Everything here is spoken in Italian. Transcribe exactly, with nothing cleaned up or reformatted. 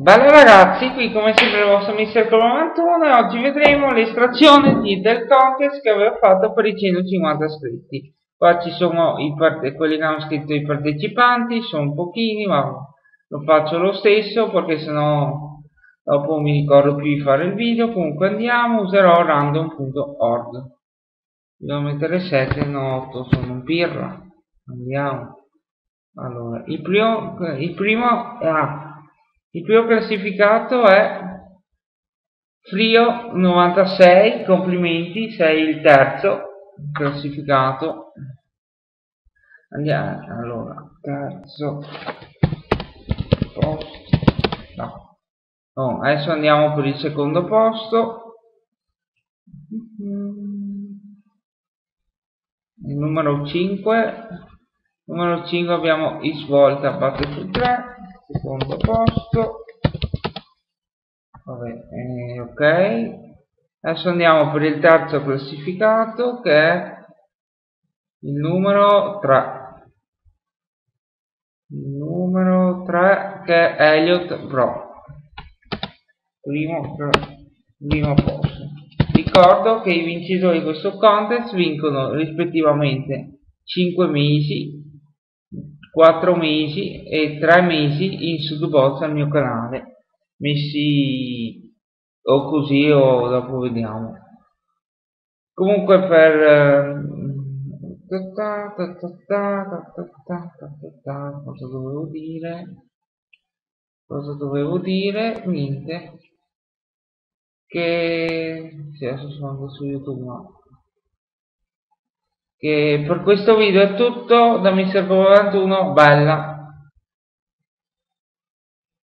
Bella ragazzi, qui come sempre il vostro mister novantuno e oggi vedremo l'estrazione di- del contest che avevo fatto per i centocinquanta iscritti. Qua ci sono i parte- quelli che hanno scritto i partecipanti, sono pochini, ma lo faccio lo stesso perché sennò dopo mi ricordo più di fare il video. Comunque andiamo, userò random punto org. Devo mettere sette, no otto, sono un pirla. Andiamo. Allora, il primo, il primo, ah, il primo classificato è Frio novantasei, complimenti, sei il terzo classificato. Andiamo, allora, terzo posto, no, no, adesso andiamo per il secondo posto. Il numero cinque, numero cinque abbiamo Isvolta Battlefield tre, secondo posto. Vabbè, eh, ok, adesso andiamo per il terzo classificato che è il numero tre, il numero tre che è Elliot Bro, primo, primo posto. Ricordo che i vincitori di questo contest vincono rispettivamente cinque mesi, quattro mesi e tre mesi in sudbox al mio canale, messi o così o dopo vediamo. Comunque per cosa dovevo dire? Cosa dovevo dire? Niente. Che sì, adesso sono andato su YouTube, no. Che per questo video è tutto da mister novantuno, bella.